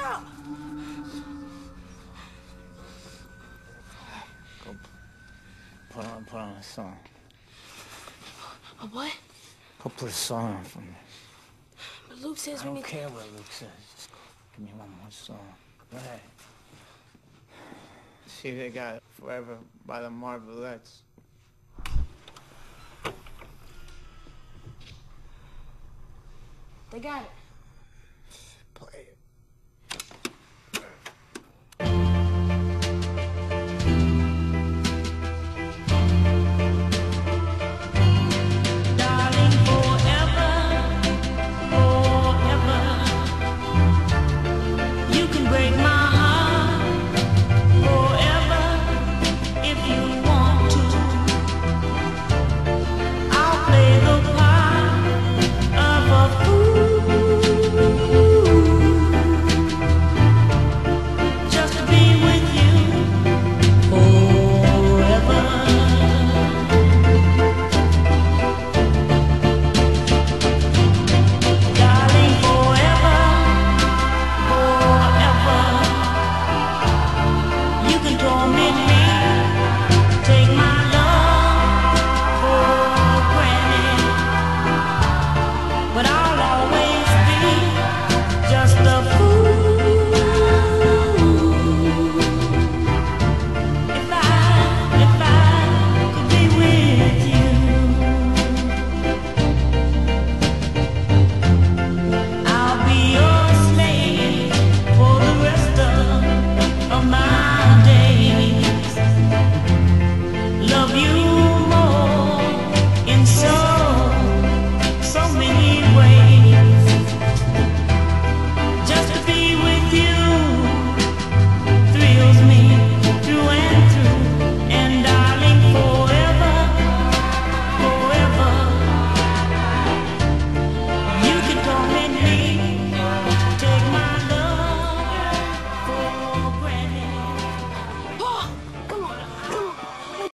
go! Go put on a song. A what? Go put a song on for me. But Luke says I don't care what Luke says. Just give me one more song. Go ahead. See if they got it. Forever by the Marvelettes. They got it.